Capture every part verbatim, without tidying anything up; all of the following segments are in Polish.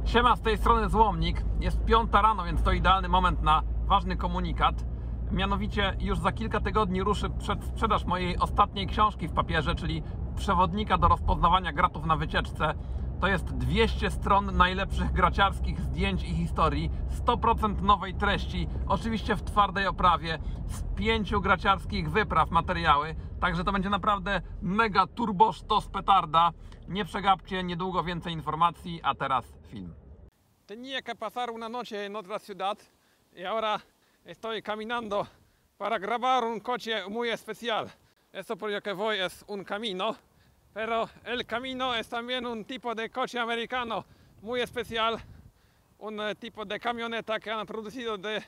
Siema, z tej strony Złomnik. Jest piąta rano, więc to idealny moment na ważny komunikat. Mianowicie już za kilka tygodni ruszy przedsprzedaż mojej ostatniej książki w papierze, czyli Przewodnika do rozpoznawania gratów na wycieczce. To jest dwieście stron najlepszych graciarskich zdjęć i historii, sto procent nowej treści, oczywiście w twardej oprawie, z pięciu graciarskich wypraw materiały. Także to będzie naprawdę mega turbo sztos petarda. Nie przegapcie, niedługo więcej informacji, a teraz film. Tenía que pasar una noche en otra ciudad y ahora estoy caminando para grabar un coche muy especial. Esto por lo que voy es un camino, pero el camino es también un tipo de coche americano muy especial, un eh, tipo de camioneta que han producido de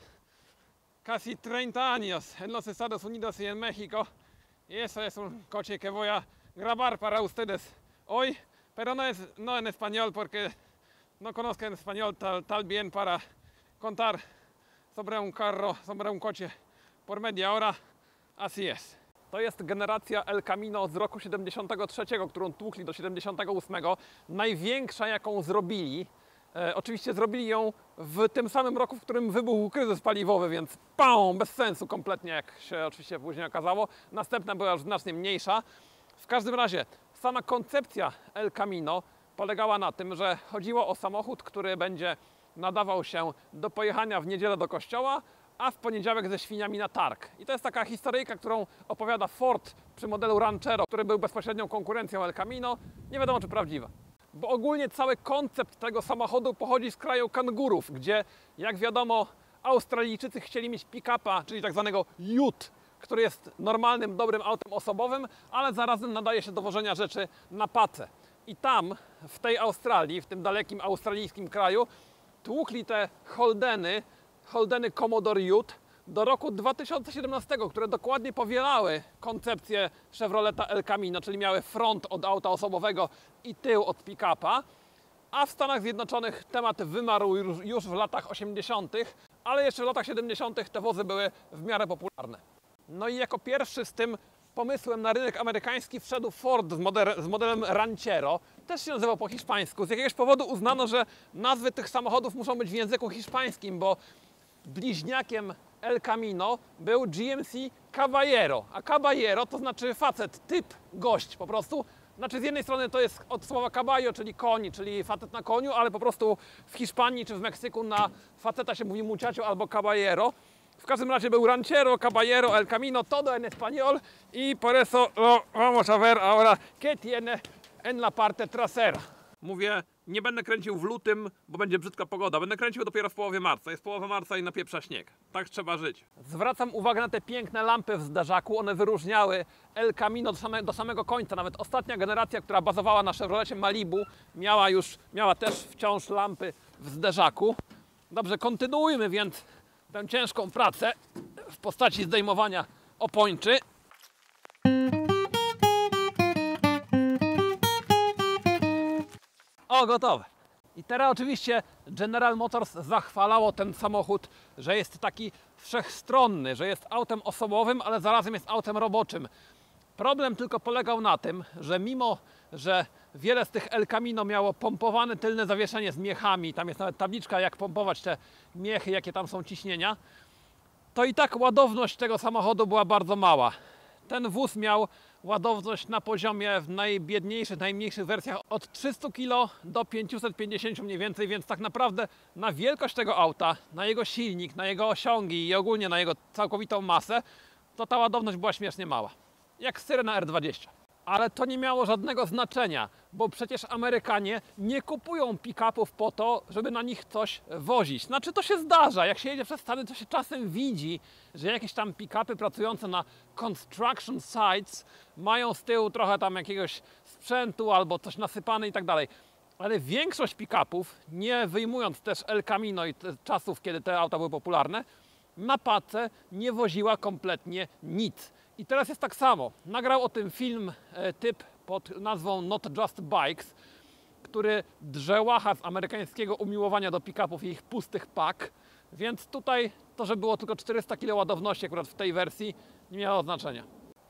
casi treinta años en los Estados Unidos y en México. Y eso es un coche que voy a grabar para ustedes hoy, pero no, es, no en español porque no conozco en español tal, tal bien para contar sobre un carro, sobre un coche por media hora. Así es. To jest generacja El Camino z roku siedemdziesiątego trzeciego, którą tłukli do siedemdziesiątego ósmego. Największa, jaką zrobili. E, oczywiście zrobili ją w tym samym roku, w którym wybuchł kryzys paliwowy, więc pam, bez sensu kompletnie, jak się oczywiście później okazało. Następna była już znacznie mniejsza. W każdym razie sama koncepcja El Camino polegała na tym, że chodziło o samochód, który będzie nadawał się do pojechania w niedzielę do kościoła, a w poniedziałek ze świniami na targ. I to jest taka historyjka, którą opowiada Ford przy modelu Ranchero, który był bezpośrednią konkurencją El Camino. Nie wiadomo, czy prawdziwa. Bo ogólnie cały koncept tego samochodu pochodzi z kraju kangurów, gdzie, jak wiadomo, Australijczycy chcieli mieć pick-upa, czyli tak zwanego ute, który jest normalnym, dobrym autem osobowym, ale zarazem nadaje się do wożenia rzeczy na pacę. I tam, w tej Australii, w tym dalekim australijskim kraju, tłukli te Holdeny, Holdeny Commodore Ute do roku dwa tysiące siedemnastego, które dokładnie powielały koncepcję Chevroleta El Camino, czyli miały front od auta osobowego i tył od pick-upa. A w Stanach Zjednoczonych temat wymarł już w latach osiemdziesiątych, ale jeszcze w latach siedemdziesiątych te wozy były w miarę popularne. No i jako pierwszy z tym pomysłem na rynek amerykański wszedł Ford z, model, z modelem Ranchero. Też się nazywał po hiszpańsku. Z jakiegoś powodu uznano, że nazwy tych samochodów muszą być w języku hiszpańskim, bo bliźniakiem El Camino był G M C Caballero. A Caballero to znaczy facet, typ, gość po prostu. Znaczy z jednej strony to jest od słowa caballo, czyli koń, czyli facet na koniu, ale po prostu w Hiszpanii czy w Meksyku na faceta się mówi muchacho albo caballero. W każdym razie był Ranchero, Caballero, El Camino, todo en español y por eso lo vamos a ver ahora qué tiene en la parte trasera. Mówię, nie będę kręcił w lutym, bo będzie brzydka pogoda. Będę kręcił dopiero w połowie marca. Jest połowa marca i napieprza śnieg. Tak trzeba żyć. Zwracam uwagę na te piękne lampy w zderzaku. One wyróżniały El Camino do, same, do samego końca. Nawet ostatnia generacja, która bazowała na Chevrolecie Malibu, miała już, miała też wciąż lampy w zderzaku. Dobrze, kontynuujmy więc tę ciężką pracę w postaci zdejmowania opończy. O, gotowe. I teraz oczywiście General Motors zachwalało ten samochód, że jest taki wszechstronny, że jest autem osobowym, ale zarazem jest autem roboczym. Problem tylko polegał na tym, że mimo, że wiele z tych El Camino miało pompowane tylne zawieszenie z miechami, tam jest nawet tabliczka, jak pompować te miechy, jakie tam są ciśnienia, to i tak ładowność tego samochodu była bardzo mała. Ten wóz miał ładowność na poziomie w najbiedniejszych, najmniejszych wersjach od trzystu kilogramów do pięciuset pięćdziesięciu mniej więcej, więc tak naprawdę na wielkość tego auta, na jego silnik, na jego osiągi i ogólnie na jego całkowitą masę, to ta ładowność była śmiesznie mała. Jak Syrena R dwadzieścia. Ale to nie miało żadnego znaczenia, bo przecież Amerykanie nie kupują pick-upów po to, żeby na nich coś wozić. Znaczy to się zdarza, jak się jedzie przez Stany, to się czasem widzi, że jakieś tam pick-upy pracujące na construction sites mają z tyłu trochę tam jakiegoś sprzętu albo coś nasypane i tak dalej. Ale większość pick-upów, nie wyjmując też El Camino i czasów, kiedy te auta były popularne, na pace nie woziła kompletnie nic. I teraz jest tak samo. Nagrał o tym film e, typ pod nazwą Not Just Bikes, który drze łacha z amerykańskiego umiłowania do pick-upów i ich pustych pak. Więc tutaj to, że było tylko czterysta kilogramów ładowności akurat w tej wersji, nie miało znaczenia.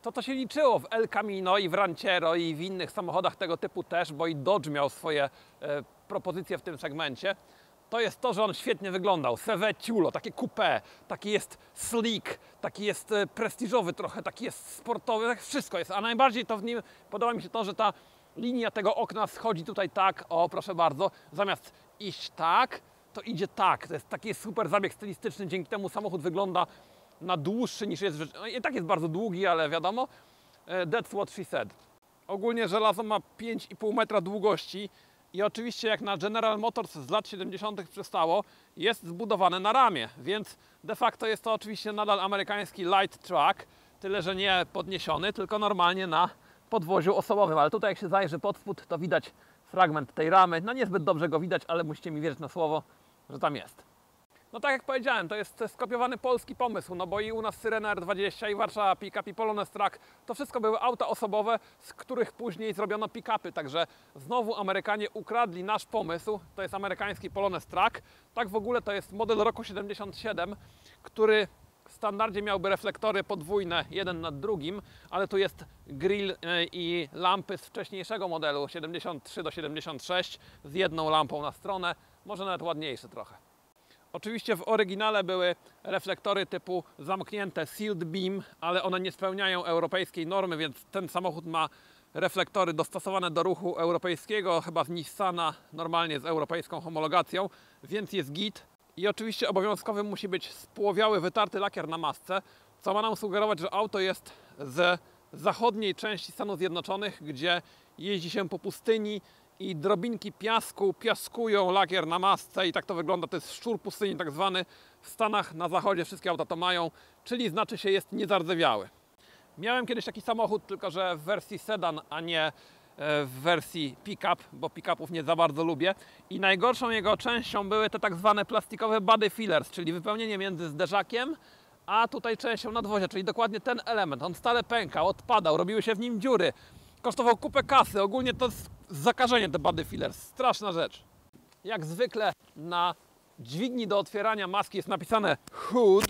To, co się liczyło w El Camino i w Ranchero i w innych samochodach tego typu też, bo i Dodge miał swoje e, propozycje w tym segmencie, to jest to, że on świetnie wyglądał. Seve Ciulo, takie coupé, taki jest sleek, taki jest e, prestiżowy trochę, taki jest sportowy, tak wszystko jest. A najbardziej to w nim podoba mi się to, że ta linia tego okna schodzi tutaj tak, o proszę bardzo, zamiast iść tak, to idzie tak. To jest taki super zabieg stylistyczny, dzięki temu samochód wygląda na dłuższy niż jest. No i tak jest bardzo długi, ale wiadomo, that's what she said. Ogólnie żelazo ma pięć i pół metra długości i oczywiście jak na General Motors z lat siedemdziesiątych przystało, jest zbudowane na ramię, więc de facto jest to oczywiście nadal amerykański light truck, tyle że nie podniesiony, tylko normalnie na podwoziu osobowym, ale tutaj jak się zajrzy pod spód, to widać fragment tej ramy. No niezbyt dobrze go widać, ale musicie mi wierzyć na słowo, że tam jest. No tak jak powiedziałem, to jest skopiowany polski pomysł, no bo i u nas Syrena R dwadzieścia i Warszawa Pickup i Polonez Truck, to wszystko były auta osobowe, z których później zrobiono pick-upy, także znowu Amerykanie ukradli nasz pomysł, to jest amerykański Polonez Truck. Tak w ogóle to jest model roku siedemdziesiąt siedem, który w standardzie miałby reflektory podwójne, jeden nad drugim, ale tu jest grill i lampy z wcześniejszego modelu siedemdziesiąt trzy do siedemdziesiąt sześć z jedną lampą na stronę, może nawet ładniejsze trochę. Oczywiście w oryginale były reflektory typu zamknięte sealed beam, ale one nie spełniają europejskiej normy, więc ten samochód ma reflektory dostosowane do ruchu europejskiego, chyba z Nissana, normalnie z europejską homologacją, więc jest git. I oczywiście obowiązkowy musi być spłowiały, wytarty lakier na masce, co ma nam sugerować, że auto jest z zachodniej części Stanów Zjednoczonych, gdzie jeździ się po pustyni i drobinki piasku piaskują lakier na masce i tak to wygląda. To jest szczur pustyni tak zwany. W Stanach na zachodzie wszystkie auta to mają, czyli znaczy się jest niezardzewiały. Miałem kiedyś taki samochód, tylko że w wersji sedan, a nie w wersji pick-up, bo pick-upów nie za bardzo lubię. I najgorszą jego częścią były te tak zwane plastikowe body fillers, czyli wypełnienie między zderzakiem a tutaj częścią nadwozia, czyli dokładnie ten element. On stale pękał, odpadał, robiły się w nim dziury. Kosztował kupę kasy. Ogólnie to jest zakażenie te body fillers. Straszna rzecz. Jak zwykle na dźwigni do otwierania maski jest napisane hood.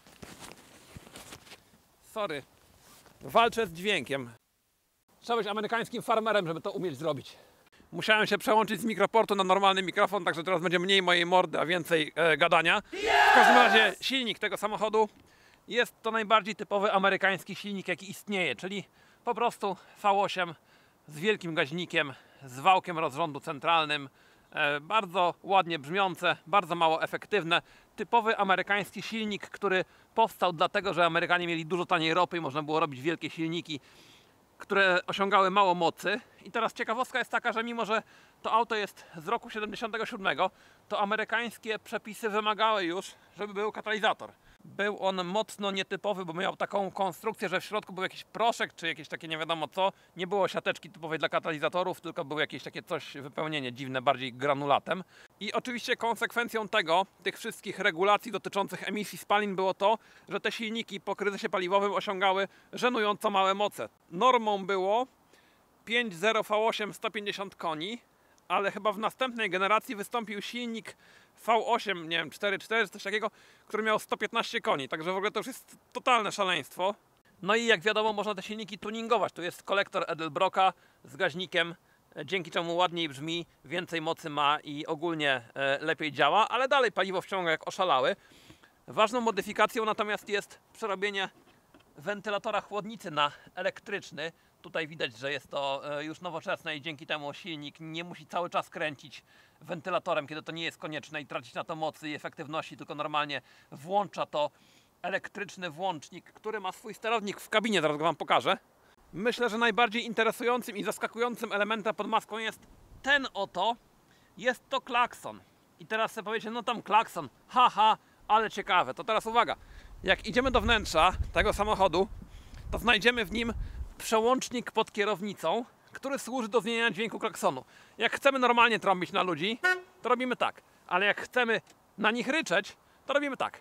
Sorry. Walczę z dźwiękiem. Trzeba być amerykańskim farmerem, żeby to umieć zrobić. Musiałem się przełączyć z mikroportu na normalny mikrofon, także teraz będzie mniej mojej mordy, a więcej e, gadania. W każdym razie silnik tego samochodu jest to najbardziej typowy amerykański silnik, jaki istnieje, czyli po prostu V osiem z wielkim gaźnikiem, z wałkiem rozrządu centralnym, e, bardzo ładnie brzmiące, bardzo mało efektywne. Typowy amerykański silnik, który powstał dlatego, że Amerykanie mieli dużo taniej ropy i można było robić wielkie silniki, które osiągały mało mocy. I teraz ciekawostka jest taka, że mimo, że to auto jest z roku siedemdziesiątego siódmego, to amerykańskie przepisy wymagały już, żeby był katalizator. Był on mocno nietypowy, bo miał taką konstrukcję, że w środku był jakiś proszek, czy jakieś takie nie wiadomo co. Nie było siateczki typowej dla katalizatorów, tylko było jakieś takie coś, wypełnienie dziwne, bardziej granulatem. I oczywiście konsekwencją tego, tych wszystkich regulacji dotyczących emisji spalin było to, że te silniki po kryzysie paliwowym osiągały żenująco małe moce. Normą było pięć zero V osiem sto pięćdziesiąt koni, ale chyba w następnej generacji wystąpił silnik V osiem, nie wiem, cztery cztery, coś takiego, który miał sto piętnaście koni, także w ogóle to już jest totalne szaleństwo. No i jak wiadomo, można te silniki tuningować. Tu jest kolektor Edelbrocka z gaźnikiem, dzięki czemu ładniej brzmi, więcej mocy ma i ogólnie e, lepiej działa, ale dalej paliwo wciąga jak oszalały. Ważną modyfikacją natomiast jest przerobienie wentylatora chłodnicy na elektryczny. Tutaj widać, że jest to już nowoczesne i dzięki temu silnik nie musi cały czas kręcić wentylatorem, kiedy to nie jest konieczne i tracić na to mocy i efektywności, tylko normalnie włącza to elektryczny włącznik, który ma swój sterownik w kabinie, zaraz go wam pokażę. Myślę, że najbardziej interesującym i zaskakującym elementem pod maską jest ten oto, jest to klakson. I teraz sobie powiecie, no tam klakson, haha, ale ciekawe. To teraz uwaga, jak idziemy do wnętrza tego samochodu, to znajdziemy w nim przełącznik pod kierownicą, który służy do zmieniania dźwięku klaksonu. Jak chcemy normalnie trąbić na ludzi, to robimy tak. Ale jak chcemy na nich ryczeć, to robimy tak.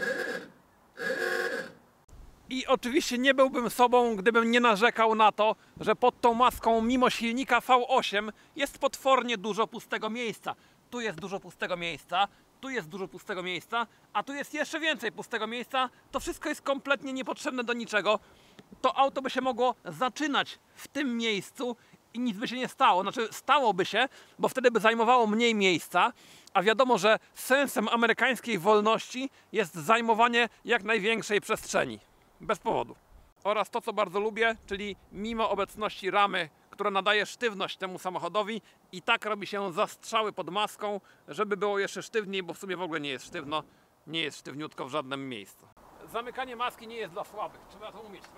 I oczywiście nie byłbym sobą, gdybym nie narzekał na to, że pod tą maską mimo silnika V osiem jest potwornie dużo pustego miejsca. Tu jest dużo pustego miejsca, tu jest dużo pustego miejsca, a tu jest jeszcze więcej pustego miejsca. To wszystko jest kompletnie niepotrzebne do niczego. to auto by się mogło zaczynać w tym miejscu i nic by się nie stało. Znaczy stałoby się, bo wtedy by zajmowało mniej miejsca, a wiadomo, że sensem amerykańskiej wolności jest zajmowanie jak największej przestrzeni. Bez powodu. Oraz to, co bardzo lubię, czyli mimo obecności ramy, która nadaje sztywność temu samochodowi, i tak robi się zastrzały pod maską, żeby było jeszcze sztywniej, bo w sumie w ogóle nie jest sztywno, nie jest sztywniutko w żadnym miejscu. Zamykanie maski nie jest dla słabych, trzeba to umieć.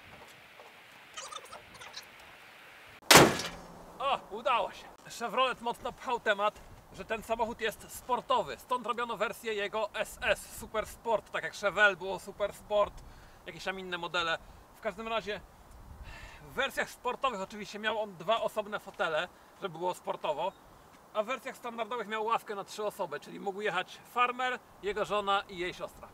O, udało się. Chevrolet mocno pchał temat, że ten samochód jest sportowy, stąd robiono wersję jego S S, Super Sport, tak jak Chevelle było Super Sport, jakieś tam inne modele. W każdym razie w wersjach sportowych oczywiście miał on dwa osobne fotele, żeby było sportowo, a w wersjach standardowych miał ławkę na trzy osoby, czyli mógł jechać farmer, jego żona i jej siostra.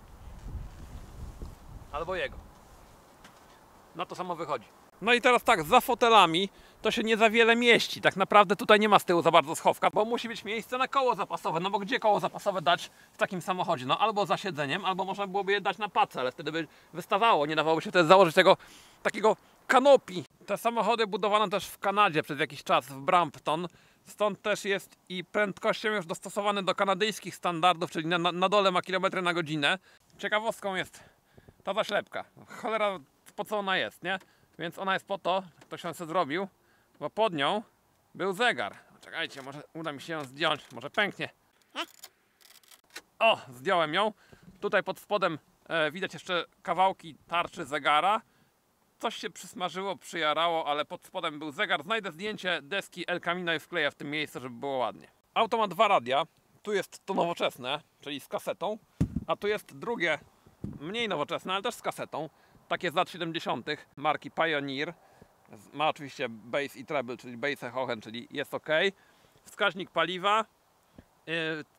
Albo jego. Na to samo wychodzi. No i teraz tak, za fotelami to się nie za wiele mieści. Tak naprawdę tutaj nie ma z tyłu za bardzo schowka, bo musi być miejsce na koło zapasowe. No bo gdzie koło zapasowe dać w takim samochodzie? No albo za siedzeniem, albo można byłoby je dać na pace, ale wtedy by wystawało. Nie dawałoby się wtedy założyć tego takiego kanopi. Te samochody budowano też w Kanadzie przez jakiś czas, w Brampton. Stąd też jest i prędkością już dostosowany do kanadyjskich standardów, czyli na, na dole ma kilometry na godzinę. Ciekawostką jest ta zaślepka. Cholera, po co ona jest, nie? Więc ona jest po to, ktoś ją sobie zrobił, bo pod nią był zegar. Czekajcie, może uda mi się ją zdjąć, może pęknie. O, zdjąłem ją. Tutaj pod spodem e, widać jeszcze kawałki tarczy zegara. Coś się przysmażyło, przyjarało, ale pod spodem był zegar. Znajdę zdjęcie deski El Camino i wkleję w tym miejscu, żeby było ładnie. Auto ma dwa radia. Tu jest to nowoczesne, czyli z kasetą, a tu jest drugie, mniej nowoczesne, ale też z kasetą. Takie z lat siedemdziesiątych marki Pioneer. Ma oczywiście bass i treble, czyli bass i hochen, czyli jest ok. Wskaźnik paliwa, yy,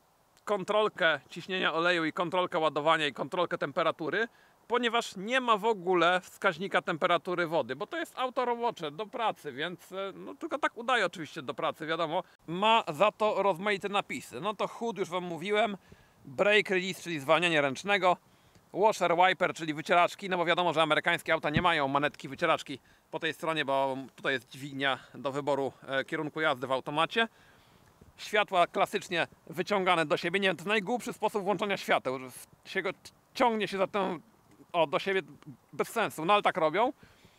kontrolkę ciśnienia oleju i kontrolkę ładowania i kontrolkę temperatury, ponieważ nie ma w ogóle wskaźnika temperatury wody, bo to jest auto robocze do pracy, więc no, tylko tak udaje oczywiście do pracy, wiadomo. Ma za to rozmaite napisy. No to H U D już wam mówiłem, brake release, czyli zwalnianie ręcznego, washer wiper, czyli wycieraczki, no bo wiadomo, że amerykańskie auta nie mają manetki wycieraczki po tej stronie, bo tutaj jest dźwignia do wyboru e, kierunku jazdy w automacie. Światła klasycznie wyciągane do siebie. Nie wiem, to jest najgłupszy sposób włączania świateł, że się go ciągnie się za tę, o, do siebie bez sensu, no ale tak robią.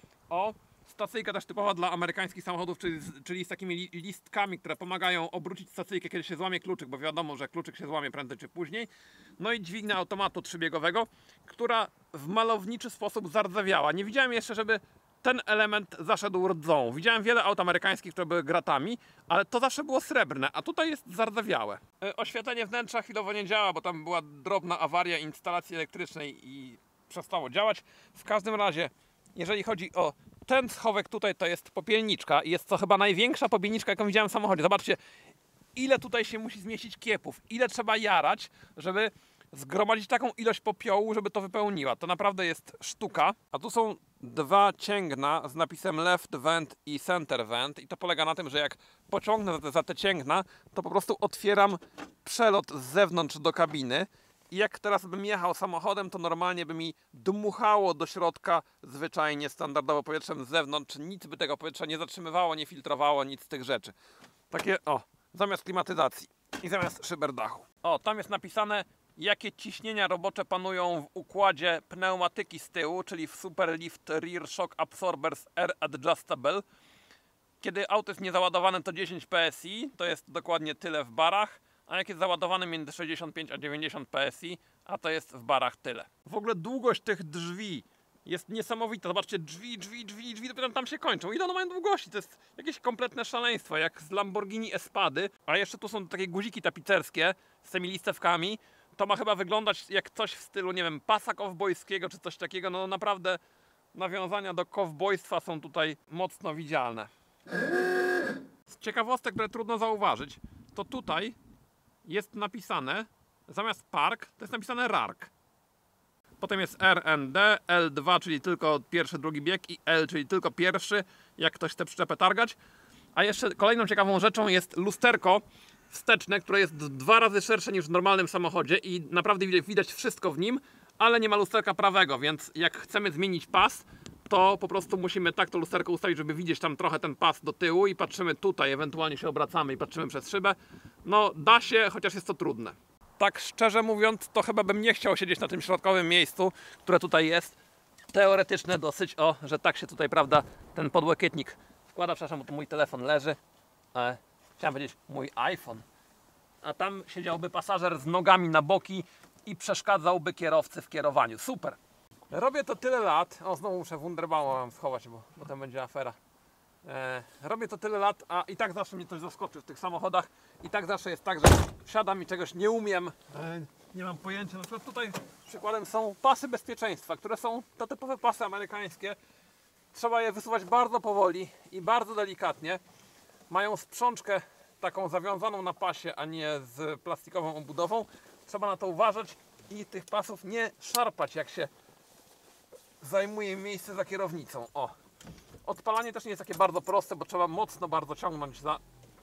O, stacyjka też typowa dla amerykańskich samochodów, czyli, czyli z takimi li, listkami, które pomagają obrócić stacyjkę, kiedy się złamie kluczyk, bo wiadomo, że kluczyk się złamie prędzej czy później. No i dźwignia automatu trzybiegowego, która w malowniczy sposób zardzewiała. Nie widziałem jeszcze, żeby ten element zaszedł rdzą. Widziałem wiele aut amerykańskich, które były gratami, ale to zawsze było srebrne, a tutaj jest zardzewiałe. Oświetlenie wnętrza chwilowo nie działa, bo tam była drobna awaria instalacji elektrycznej i przestało działać. W każdym razie, jeżeli chodzi o ten schowek tutaj, to jest popielniczka i jest to chyba największa popielniczka, jaką widziałem w samochodzie. Zobaczcie, ile tutaj się musi zmieścić kiepów, ile trzeba jarać, żeby zgromadzić taką ilość popiołu, żeby to wypełniła. To naprawdę jest sztuka. A tu są dwa cięgna z napisem left vent i center vent i to polega na tym, że jak pociągnę za te, za te cięgna, to po prostu otwieram przelot z zewnątrz do kabiny. I jak teraz bym jechał samochodem, to normalnie by mi dmuchało do środka zwyczajnie standardowo powietrzem z zewnątrz. Nic by tego powietrza nie zatrzymywało, nie filtrowało, nic z tych rzeczy. Takie, o, zamiast klimatyzacji i zamiast szyberdachu. O, tam jest napisane, jakie ciśnienia robocze panują w układzie pneumatyki z tyłu, czyli w Superlift Rear Shock Absorbers Air Adjustable. Kiedy auto jest niezaładowane, to dziesięć P S I, to jest dokładnie tyle w barach. A jak jest załadowany między sześćdziesiąt pięć a dziewięćdziesiąt P S I, a to jest w barach tyle. W ogóle długość tych drzwi jest niesamowita. Zobaczcie, drzwi, drzwi, drzwi, drzwi, dopiero tam się kończą. Ile one mają długości? To jest jakieś kompletne szaleństwo, jak z Lamborghini Espady. A jeszcze tu są takie guziki tapicerskie z tymi listewkami. To ma chyba wyglądać jak coś w stylu, nie wiem, pasa kowbojskiego czy coś takiego. No naprawdę nawiązania do kowbojstwa są tutaj mocno widzialne. Z ciekawostek, które trudno zauważyć, to tutaj jest napisane, zamiast park, to jest napisane rark. Potem jest R N D, L dwa, czyli tylko pierwszy, drugi bieg i L, czyli tylko pierwszy, jak ktoś chce przyczepę targać. A jeszcze kolejną ciekawą rzeczą jest lusterko wsteczne, które jest dwa razy szersze niż w normalnym samochodzie i naprawdę widać wszystko w nim, ale nie ma lusterka prawego, więc jak chcemy zmienić pas, to po prostu musimy tak to lusterko ustawić, żeby widzieć tam trochę ten pas do tyłu i patrzymy tutaj, ewentualnie się obracamy i patrzymy przez szybę. No da się, chociaż jest to trudne. Tak szczerze mówiąc, to chyba bym nie chciał siedzieć na tym środkowym miejscu, które tutaj jest. Teoretyczne dosyć, o, że tak się tutaj, prawda, ten podłokietnik wkłada, przepraszam, bo tu mój telefon leży. E, chciałem powiedzieć mój iPhone. A tam siedziałby pasażer z nogami na boki i przeszkadzałby kierowcy w kierowaniu. Super! Robię to tyle lat, o znowu muszę Wunderbauma schować, bo potem będzie afera. E, robię to tyle lat, a i tak zawsze mnie coś zaskoczy w tych samochodach. I tak zawsze jest tak, że wsiadam i czegoś nie umiem. E, nie mam pojęcia. Na przykład tutaj przykładem są pasy bezpieczeństwa, które są to typowe pasy amerykańskie. Trzeba je wysuwać bardzo powoli i bardzo delikatnie. Mają sprzączkę taką zawiązaną na pasie, a nie z plastikową obudową. Trzeba na to uważać i tych pasów nie szarpać, jak się zajmuje miejsce za kierownicą. O. Odpalanie też nie jest takie bardzo proste, bo trzeba mocno bardzo ciągnąć za...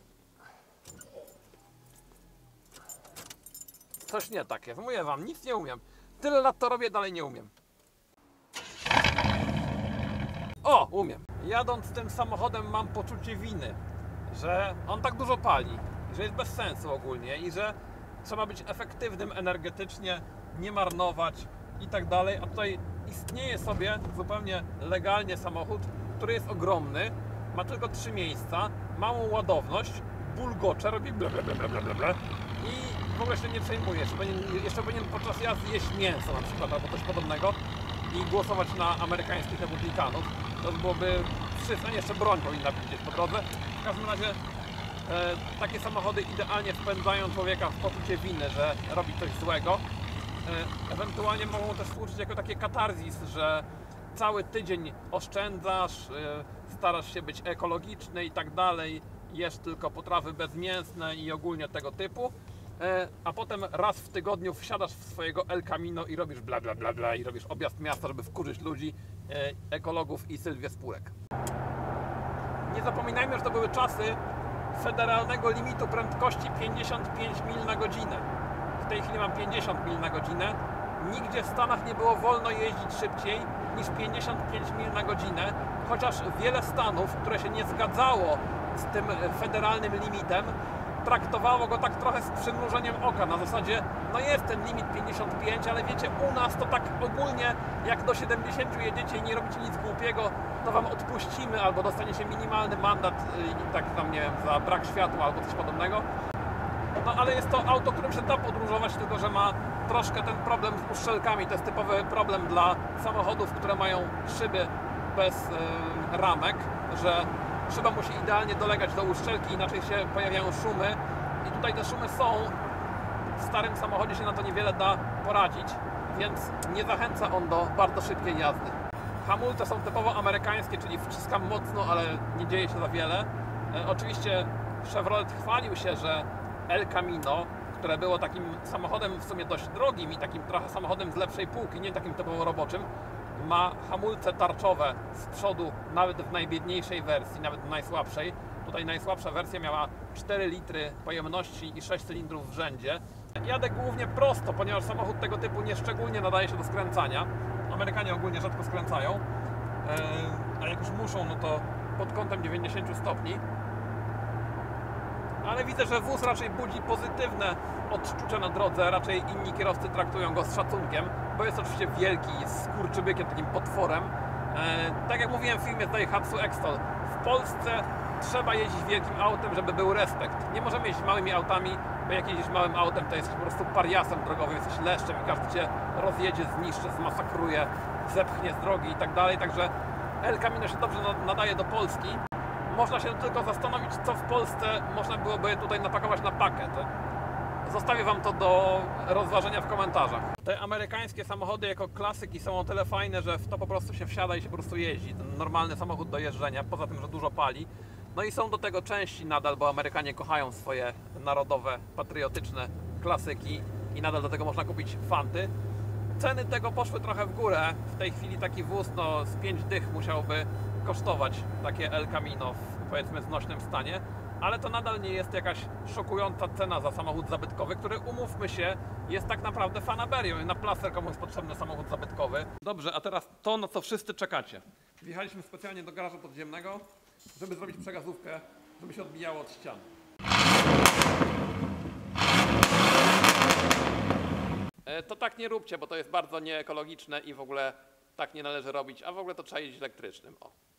Coś nie takie. Mówię wam, nic nie umiem. Tyle lat to robię, dalej nie umiem. O, umiem. Jadąc tym samochodem mam poczucie winy, że on tak dużo pali, że jest bez sensu ogólnie i że trzeba być efektywnym energetycznie, nie marnować i tak dalej. A tutaj istnieje sobie zupełnie legalnie samochód, który jest ogromny, ma tylko trzy miejsca, małą ładowność, bulgocze, robi bla bla bla bla bla bla i w ogóle się nie przejmuje. Jeszcze powinien, jeszcze powinien podczas jazdy jeść mięso na przykład albo coś podobnego i głosować na amerykańskich republikanów. To byłoby wszystko, jeszcze broń powinna być gdzieś po drodze. W każdym razie e, takie samochody idealnie wpędzają człowieka w poczucie winy, że robi coś złego. E, ewentualnie mogą też służyć jako takie katarzis, że cały tydzień oszczędzasz, e, starasz się być ekologiczny i tak dalej, jesz tylko potrawy bezmięsne i ogólnie tego typu. A potem raz w tygodniu wsiadasz w swojego El Camino i robisz bla bla bla bla i robisz objazd miasta, żeby wkurzyć ludzi, ekologów i Sylwię Spurek. Nie zapominajmy, że to były czasy federalnego limitu prędkości pięćdziesiąt pięć mil na godzinę. W tej chwili mam pięćdziesiąt mil na godzinę. Nigdzie w Stanach nie było wolno jeździć szybciej niż pięćdziesiąt pięć mil na godzinę, chociaż wiele stanów, które się nie zgadzało z tym federalnym limitem, traktowało go tak trochę z przymrużeniem oka, na zasadzie, no jest ten limit pięćdziesiąt pięć, ale wiecie, u nas to tak ogólnie, jak do siedemdziesięciu jedziecie i nie robicie nic głupiego, to wam odpuścimy, albo dostaniecie minimalny mandat, i tak tam, nie wiem, za brak światła, albo coś podobnego. No ale jest to auto, którym się da podróżować, tylko że ma troszkę ten problem z uszczelkami. To jest typowy problem dla samochodów, które mają szyby bez yy, ramek, że szyba musi idealnie dolegać do uszczelki, inaczej się pojawiają szumy. I tutaj te szumy są. W starym samochodzie się na to niewiele da poradzić, więc nie zachęca on do bardzo szybkiej jazdy. Hamulce są typowo amerykańskie, czyli wciskam mocno, ale nie dzieje się za wiele. E, oczywiście Chevrolet chwalił się, że El Camino, które było takim samochodem w sumie dość drogim i takim trochę samochodem z lepszej półki, nie takim typowo roboczym, ma hamulce tarczowe z przodu, nawet w najbiedniejszej wersji, nawet w najsłabszej. Tutaj najsłabsza wersja miała cztery litry pojemności i sześć cylindrów w rzędzie. Jadę głównie prosto, ponieważ samochód tego typu nieszczególnie nadaje się do skręcania. Amerykanie ogólnie rzadko skręcają, a jak już muszą, no to pod kątem dziewięćdziesięciu stopni. Ale widzę, że wóz raczej budzi pozytywne odczucia na drodze, raczej inni kierowcy traktują go z szacunkiem, bo jest oczywiście wielki, jest skurczybykiem, takim potworem. E, tak jak mówiłem w filmie z Daihatsu Extol, w Polsce trzeba jeździć wielkim autem, żeby był respekt. Nie możemy jeździć małymi autami, bo jak jeździsz małym autem, to jesteś po prostu pariasem drogowym, jesteś leszczem i każdy cię rozjedzie, zniszczy, zmasakruje, zepchnie z drogi i tak dalej. Także El Camino się dobrze nadaje do Polski. Można się tylko zastanowić, co w Polsce można byłoby tutaj napakować na pakę. Zostawię wam to do rozważenia w komentarzach. Te amerykańskie samochody jako klasyki są o tyle fajne, że w to po prostu się wsiada i się po prostu jeździ. Ten normalny samochód do jeżdżenia, poza tym, że dużo pali. No i są do tego części nadal, bo Amerykanie kochają swoje narodowe, patriotyczne klasyki i nadal do tego można kupić fanty. Ceny tego poszły trochę w górę. W tej chwili taki wóz no, z pięć dych musiałby kosztować takie El Camino w, powiedzmy, znośnym stanie. ale to nadal nie jest jakaś szokująca cena za samochód zabytkowy, który, umówmy się, jest tak naprawdę fanaberią. Na placer komu jest potrzebny samochód zabytkowy. Dobrze, a teraz to, na co wszyscy czekacie. Wjechaliśmy specjalnie do garażu podziemnego, żeby zrobić przegazówkę, żeby się odbijało od ścian. To tak nie róbcie, bo to jest bardzo nieekologiczne i w ogóle tak nie należy robić, a w ogóle to trzeba jeździć elektrycznym. O.